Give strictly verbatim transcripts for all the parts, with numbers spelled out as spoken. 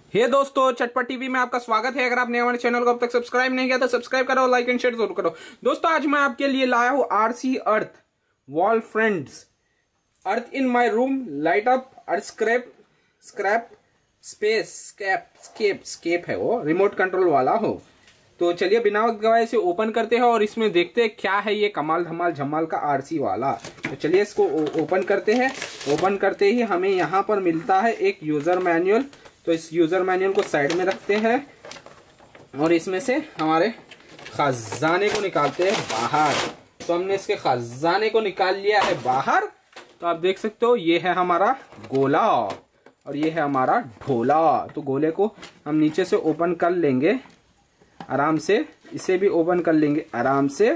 हे hey दोस्तों, चटपट TV में आपका स्वागत है। अगर आपने हमारे चैनल को अब तक सब्सक्राइब नहीं किया तो सब्सक्राइब करो, लाइक एंड शेयर जरूर करो। दोस्तों, आज मैं आपके लिए लाया हूं RC earth wall friends. Earth in my room, light up, earth scrap scrap space scape scape scape है वो, रिमोट कंट्रोल वाला हो। तो चलिए बिना वक्त गवाए इसे ओपन करते हैं और इसमें देखते हैं क्या है ये कमाल धमाल झमाल का आरसी वाला। तो चलिए इसको ओपन करते हैं। ओपन करते ही हमें यहाँ पर मिलता है एक यूजर मैनुअल। तो इस यूजर मैनुअल को साइड में रखते हैं और इसमें से हमारे खजाने को निकालते हैं बाहर। तो हमने इसके खजाने को निकाल लिया है बाहर। तो आप देख सकते हो ये है हमारा गोला और ये है हमारा ढोला। तो गोले को हम नीचे से ओपन कर लेंगे आराम से, इसे भी ओपन कर लेंगे आराम से।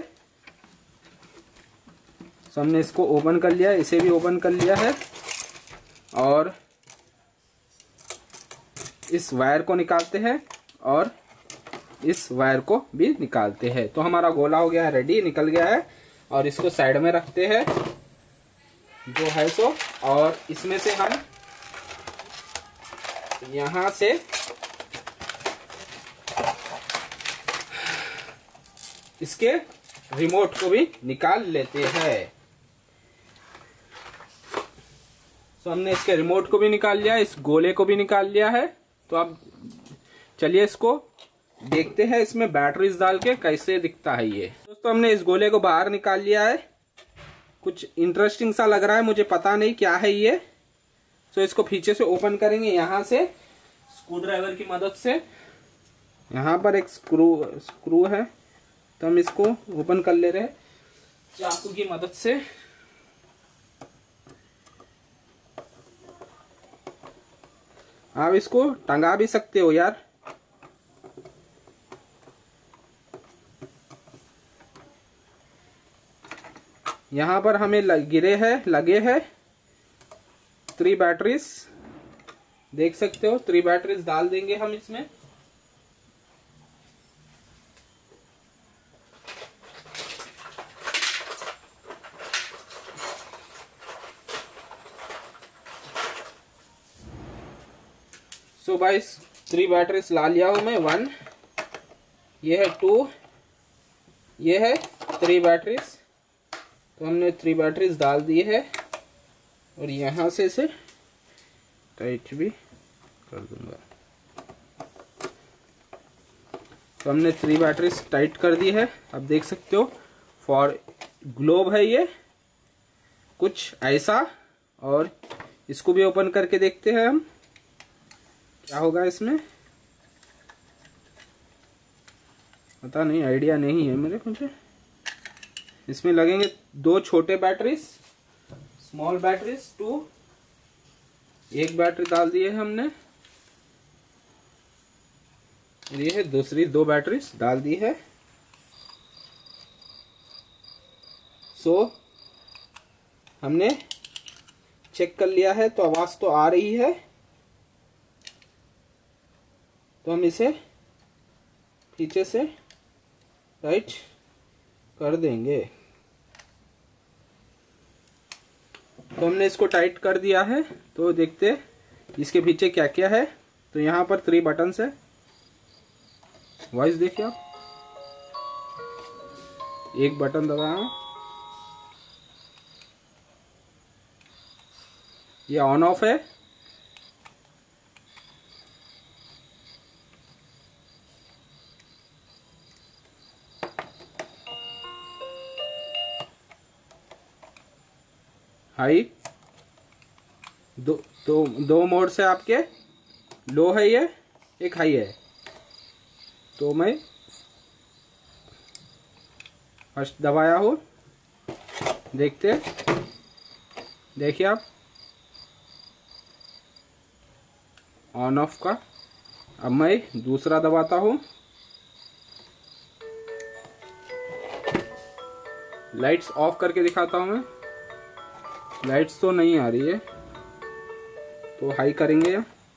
तो हमने इसको ओपन कर लिया, इसे भी ओपन कर लिया है और इस वायर को निकालते हैं और इस वायर को भी निकालते हैं। तो हमारा गोला हो गया है रेडी, निकल गया है। और इसको साइड में रखते हैं जो है सो। और इसमें से हम यहां से इसके रिमोट को भी निकाल लेते हैं। तो हमने इसके रिमोट को भी निकाल लिया, इस गोले को भी निकाल लिया है। तो अब चलिए इसको देखते हैं इसमें बैटरीज डाल के कैसे दिखता है ये। दोस्तों, हमने इस गोले को बाहर निकाल लिया है। कुछ इंटरेस्टिंग सा लग रहा है, मुझे पता नहीं क्या है ये। तो इसको पीछे से ओपन करेंगे यहां से स्क्रू ड्राइवर की मदद से। यहां पर एक स्क्रू स्क्रू है, तो हम इसको ओपन कर ले रहे हैं चाकू की मदद से। आप इसको टंगा भी सकते हो यार। यहां पर हमें गिरे हैं लगे हैं थ्री बैटरीज, देख सकते हो। थ्री बैटरीज डाल देंगे हम इसमें। सो गाइस, थ्री बैटरीज ला लिया हूं मैं। वन, ये है टू, ये है थ्री बैटरीज। तो हमने थ्री बैटरीज डाल दी है और यहां से इसे टाइट भी कर दूंगा। तो हमने थ्री बैटरीज टाइट कर दी है। अब देख सकते हो फॉर ग्लोब है ये कुछ ऐसा। और इसको भी ओपन करके देखते हैं हम क्या होगा इसमें। पता नहीं, आइडिया नहीं है मेरे मुझे। इसमें लगेंगे दो छोटे बैटरीज, स्मॉल बैटरीज टू। एक बैटरी डाल दी है हमने, ये है दूसरी दो बैटरीज डाल दी है। सो हमने चेक कर लिया है, तो आवाज तो आ रही है। तो हम इसे पीछे से टाइट कर देंगे। तो हमने इसको टाइट कर दिया है। तो देखते इसके पीछे क्या क्या है। तो यहाँ पर थ्री बटन्स है। वॉइस देखिए आप, एक बटन दबाया, ये ऑन ऑफ है। हाई, दो दो दो मोड से आपके, लो है ये, एक हाई है। तो मैं फर्स्ट दबाया हूँ, देखते देखिए आप ऑन ऑफ का। अब मैं दूसरा दबाता हूँ, लाइट्स ऑफ करके दिखाता हूँ मैं। लाइट्स तो नहीं आ रही है, तो हाई करेंगे।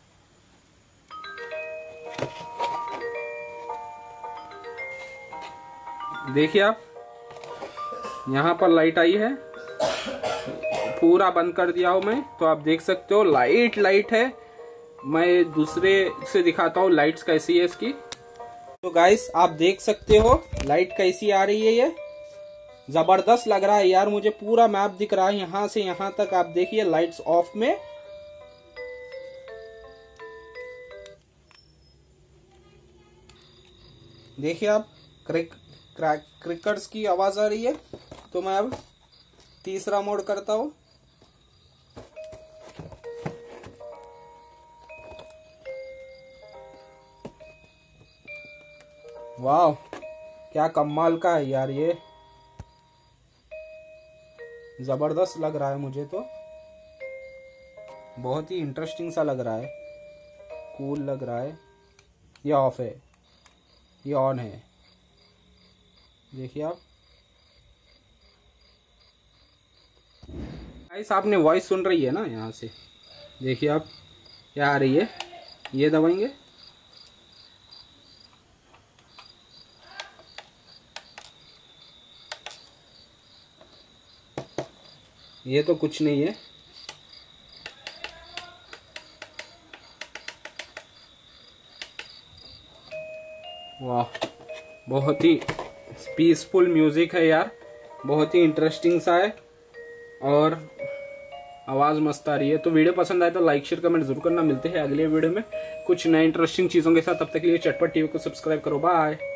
देखिए आप, यहाँ पर लाइट आई है। पूरा बंद कर दिया हूं मैं, तो आप देख सकते हो लाइट लाइट है, मैं दूसरे से दिखाता हूँ लाइट्स कैसी है इसकी। तो गाइस आप देख सकते हो लाइट कैसी आ रही है, ये जबरदस्त लग रहा है यार। मुझे पूरा मैप दिख रहा है यहाँ से यहाँ तक। आप देखिए लाइट्स ऑफ में देखिए आप क्रिक क्रैक क्रिकेट्स की आवाज आ रही है। तो मैं अब तीसरा मोड करता हूँ। वाह क्या कमाल का है यार, ये जबरदस्त लग रहा है मुझे तो। बहुत ही इंटरेस्टिंग सा लग रहा है, कूल लग रहा है। ये ऑफ है, ये ऑन है, देखिए आप। गाइस आपने वॉइस सुन रही है ना, यहाँ से देखिए आप क्या आ रही है। ये दबाएंगे, ये तो कुछ नहीं है। वाह बहुत ही पीसफुल म्यूजिक है यार, बहुत ही इंटरेस्टिंग सा है और आवाज़ मस्त आ रही है। तो वीडियो पसंद आए तो लाइक शेयर कमेंट जरूर करना। मिलते हैं अगले वीडियो में कुछ नए इंटरेस्टिंग चीज़ों के साथ। तब तक के लिए चटपट टीवी को सब्सक्राइब करो। बाय।